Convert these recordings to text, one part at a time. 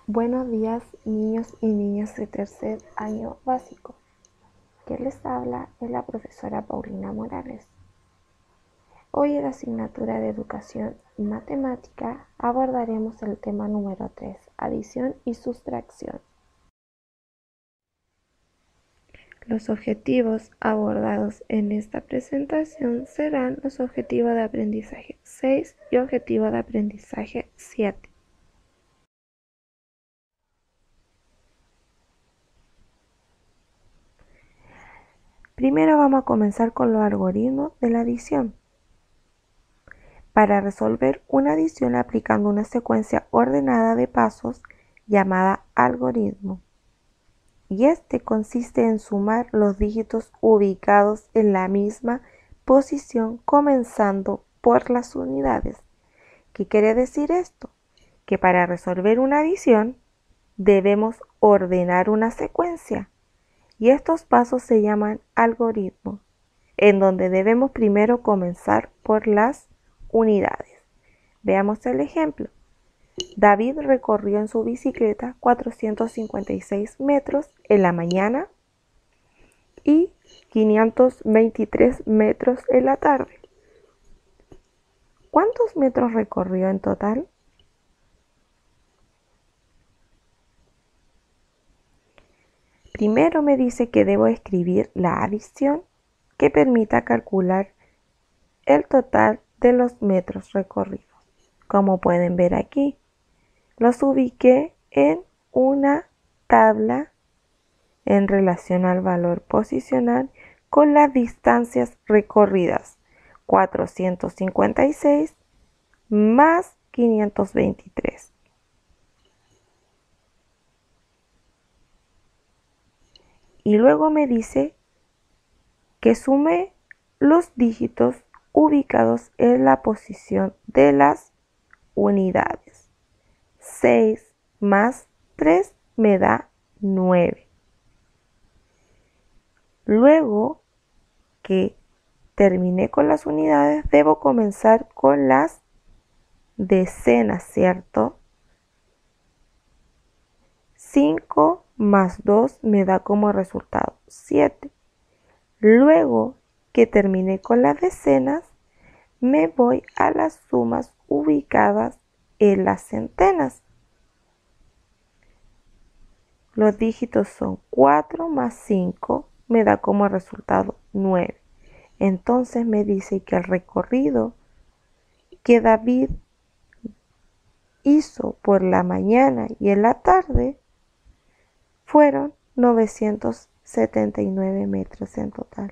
Buenos días, niños y niñas de tercer año básico. Quien les habla es la profesora Paulina Morales. Hoy en la asignatura de Educación Matemática abordaremos el tema número 3, adición y sustracción. Los objetivos abordados en esta presentación serán los objetivos de aprendizaje 6 y objetivo de aprendizaje 7. Primero vamos a comenzar con los algoritmos de la adición. Para resolver una adición aplicando una secuencia ordenada de pasos llamada algoritmo. Y este consiste en sumar los dígitos ubicados en la misma posición comenzando por las unidades. ¿Qué quiere decir esto? Que para resolver una adición debemos ordenar una secuencia y estos pasos se llaman algoritmos, en donde debemos primero comenzar por las unidades. Veamos el ejemplo. David recorrió en su bicicleta 456 metros en la mañana y 523 metros en la tarde. ¿Cuántos metros recorrió en total? Primero me dice que debo escribir la adición que permita calcular el total de los metros recorridos. Como pueden ver aquí, los ubiqué en una tabla en relación al valor posicional con las distancias recorridas, 456 más 523. Y luego me dice que sume los dígitos ubicados en la posición de las unidades. 6 más 3 me da 9. Luego que terminé con las unidades, debo comenzar con las decenas, ¿cierto? 5 más 2 me da como resultado 7. Luego que terminé con las decenas, me voy a las sumas ubicadas en las centenas. Los dígitos son 4 más 5, me da como resultado 9. Entonces me dice que el recorrido que David hizo por la mañana y en la tarde fueron 979 metros en total.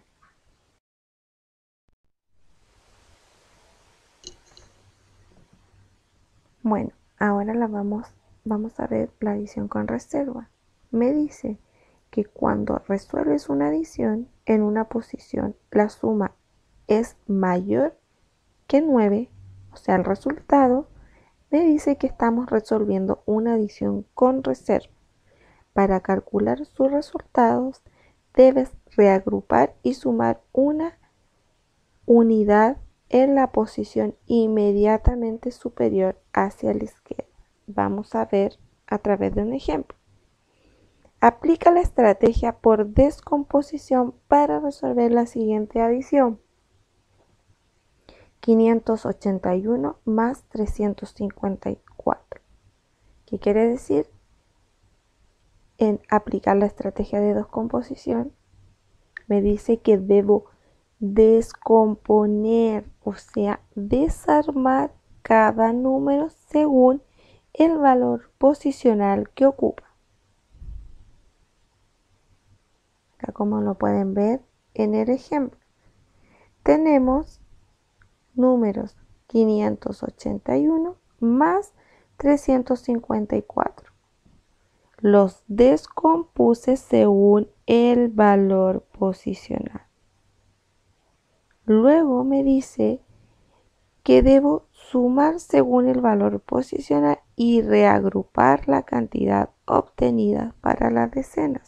Bueno, ahora vamos a ver la adición con reserva. Me dice que cuando resuelves una adición en una posición, la suma es mayor que 9, o sea, el resultado, me dice que estamos resolviendo una adición con reserva. Para calcular sus resultados, debes reagrupar y sumar una unidad en la posición inmediatamente superior hacia la izquierda. Vamos a ver a través de un ejemplo. Aplica la estrategia por descomposición para resolver la siguiente adición. 581 más 354. ¿Qué quiere decir? En aplicar la estrategia de descomposición, me dice que debo descomponer, o sea, desarmar cada número según el valor posicional que ocupa. Acá, como lo pueden ver en el ejemplo, tenemos números 581 más 354. Los descompuse según el valor posicional. Luego me dice que debo sumar según el valor posicional y reagrupar la cantidad obtenida para las decenas.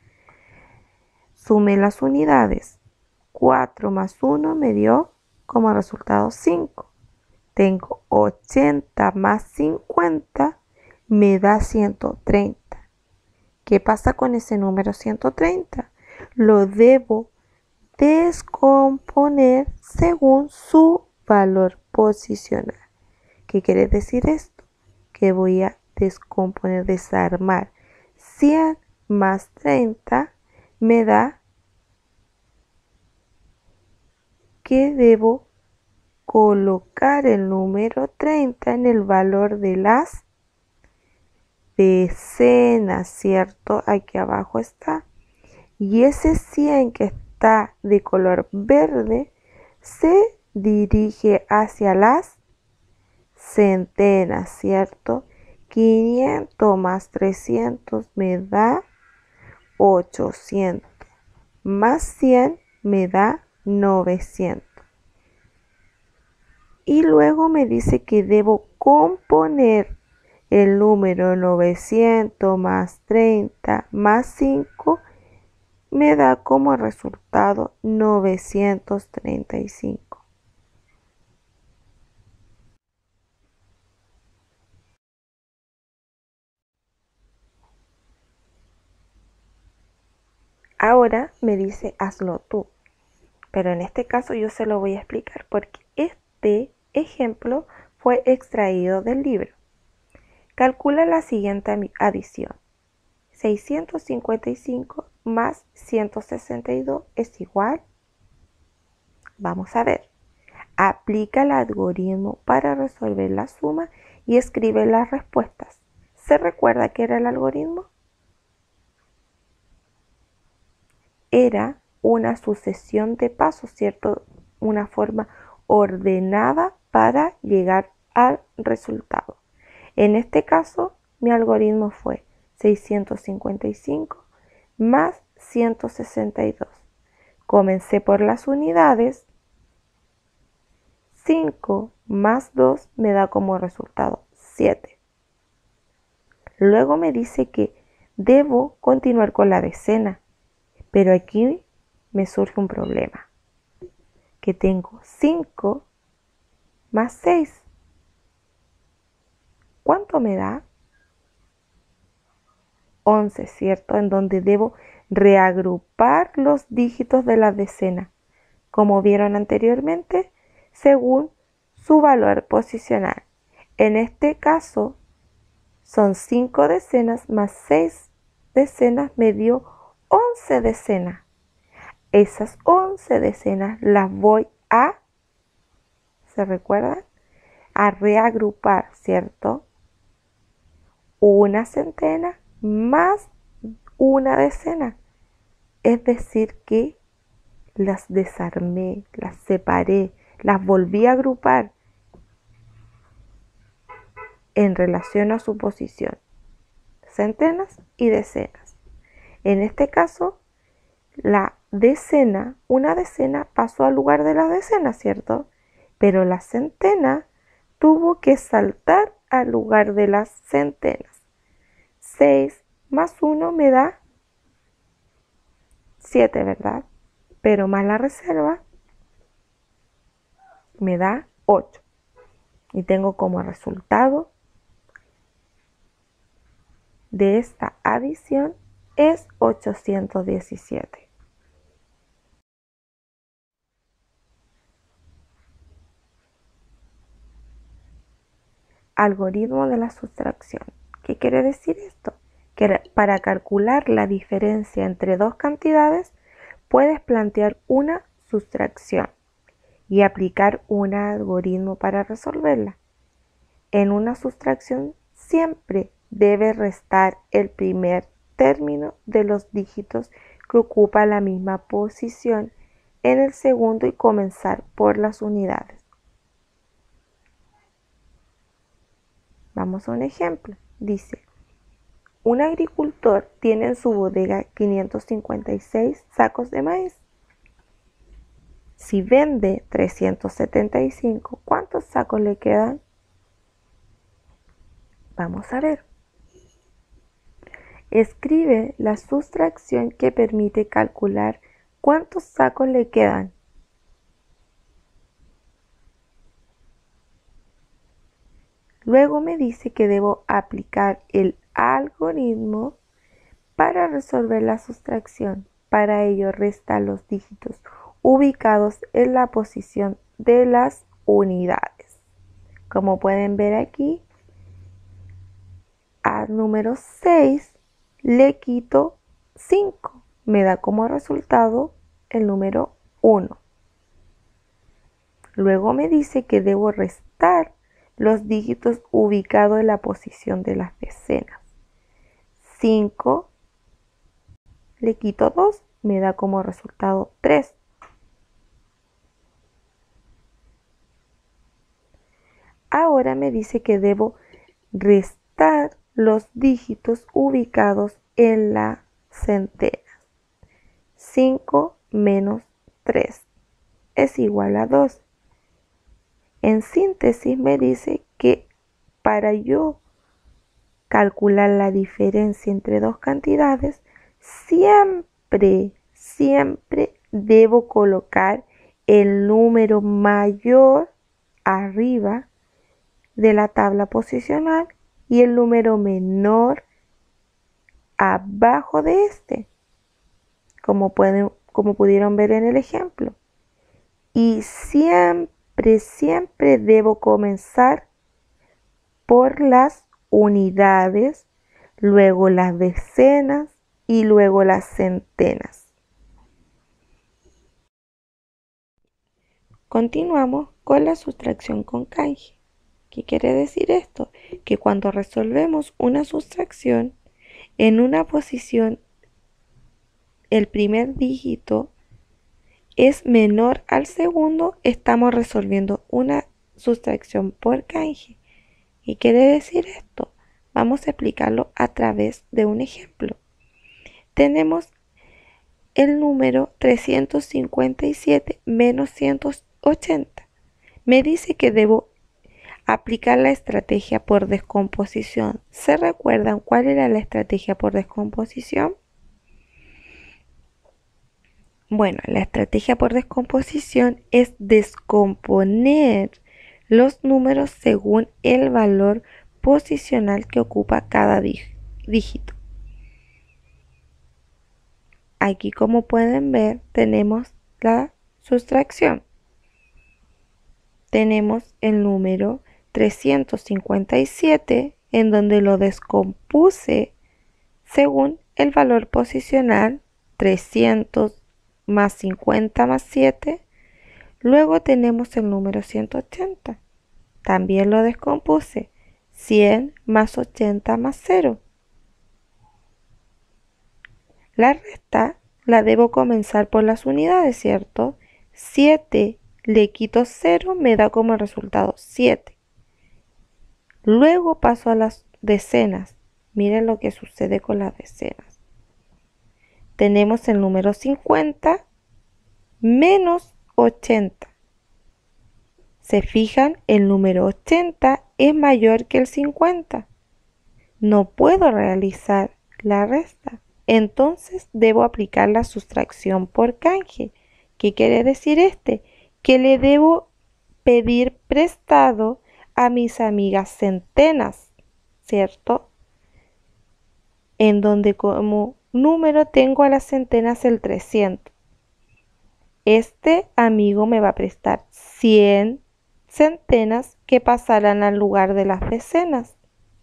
Sumé las unidades. 4 más 1 me dio como resultado 5. Tengo 80 más 50 me da 130. ¿Qué pasa con ese número 130? Lo debo descomponer según su valor posicional. ¿Qué quiere decir esto? Que voy a descomponer, desarmar. 100 más 30 me da que debo colocar el número 30 en el valor de las decenas, ¿cierto? Aquí abajo está. Y ese 100 que está de color verde se dirige hacia las centenas, ¿cierto? 500 más 300 me da 800. Más 100 me da 900. Y luego me dice que debo componer el número 900 más 30 más 5 me da como resultado 935. Ahora me dice hazlo tú, pero en este caso yo se lo voy a explicar porque este ejemplo fue extraído del libro. Calcula la siguiente adición. 655 más 162 es igual. Vamos a ver. Aplica el algoritmo para resolver la suma y escribe las respuestas. ¿Se recuerda qué era el algoritmo? Era una sucesión de pasos, ¿cierto? Una forma ordenada para llegar al resultado. En este caso, mi algoritmo fue 655 más 162. Comencé por las unidades. 5 más 2 me da como resultado 7. Luego me dice que debo continuar con la decena, pero aquí me surge un problema, que tengo 5 más 6. ¿Cuánto me da? 11, ¿cierto? En donde debo reagrupar los dígitos de la decena, como vieron anteriormente, según su valor posicional. En este caso, son 5 decenas más 6 decenas me dio 11 decenas. Esas 11 decenas las voy a, ¿se recuerdan? A reagrupar, ¿cierto? Una centena más una decena. Es decir que las desarmé, las separé, las volví a agrupar en relación a su posición. Centenas y decenas. En este caso, la decena, una decena pasó al lugar de la decena, ¿cierto? Pero la centena tuvo que saltar al lugar de las centenas. 6 más 1 me da 7, ¿verdad? Pero más la reserva me da 8. Y tengo como resultado de esta adición es 817. Algoritmo de la sustracción. ¿Qué quiere decir esto? Que para calcular la diferencia entre dos cantidades puedes plantear una sustracción y aplicar un algoritmo para resolverla. En una sustracción siempre debe restar el primer término de los dígitos que ocupa la misma posición en el segundo y comenzar por las unidades. Vamos a un ejemplo. Dice, un agricultor tiene en su bodega 556 sacos de maíz. Si vende 375, ¿cuántos sacos le quedan? Vamos a ver. Escribe la sustracción que permite calcular cuántos sacos le quedan. Luego me dice que debo aplicar el algoritmo para resolver la sustracción. Para ello resta los dígitos ubicados en la posición de las unidades. Como pueden ver aquí, al número 6 le quito 5. Me da como resultado el número 1. Luego me dice que debo restar los dígitos ubicados en la posición de las decenas. 5 le quito 2, me da como resultado 3. Ahora me dice que debo restar los dígitos ubicados en la centena. 5 menos 3 es igual a 2. En síntesis me dice que para yo calcular la diferencia entre dos cantidades, siempre debo colocar el número mayor arriba de la tabla posicional y el número menor abajo de este, como pudieron ver en el ejemplo. Y siempre debo comenzar por las unidades, luego las decenas y luego las centenas. Continuamos con la sustracción con canje. ¿Qué quiere decir esto? Que cuando resolvemos una sustracción en una posición, el primer dígito es menor al segundo, estamos resolviendo una sustracción por canje. ¿Qué quiere decir esto? Vamos a explicarlo a través de un ejemplo. Tenemos el número 357 menos 180. Me dice que debo aplicar la estrategia por descomposición. ¿Se recuerdan cuál era la estrategia por descomposición? Bueno, la estrategia por descomposición es descomponer los números según el valor posicional que ocupa cada dígito. Aquí, como pueden ver, tenemos la sustracción. Tenemos el número 357 en donde lo descompuse según el valor posicional 300 más 50 más 7. Luego tenemos el número 180. También lo descompuse 100 más 80 más 0. La resta la debo comenzar por las unidades, ¿cierto? 7 le quito 0, me da como resultado 7. Luego paso a las decenas. Miren lo que sucede con las decenas. Tenemos el número 50 menos 80. ¿Se fijan? El número 80 es mayor que el 50. No puedo realizar la resta. Entonces debo aplicar la sustracción por canje. ¿Qué quiere decir este? Que le debo pedir prestado a mis amigas centenas, ¿cierto? En donde como número tengo a las centenas el 300. Este amigo me va a prestar 100 centenas que pasarán al lugar de las decenas.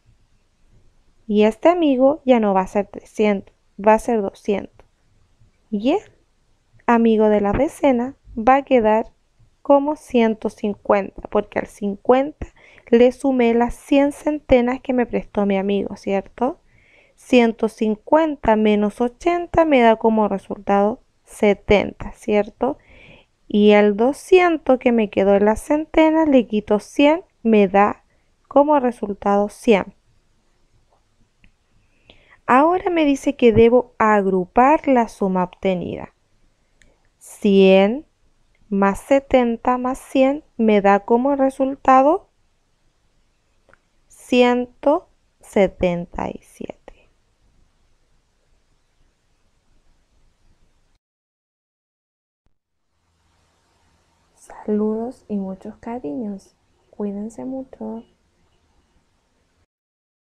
Y este amigo ya no va a ser 300, va a ser 200. Y el amigo de la decena va a quedar como 150, porque al 50 le sumé las 100 centenas que me prestó mi amigo, ¿cierto? 150 menos 80 me da como resultado 70, ¿cierto? Y al 200 que me quedó en las centenas le quito 100, me da como resultado 100. Ahora me dice que debo agrupar la suma obtenida. 100 más 70 más 100 me da como resultado 177. Saludos y muchos cariños. Cuídense mucho.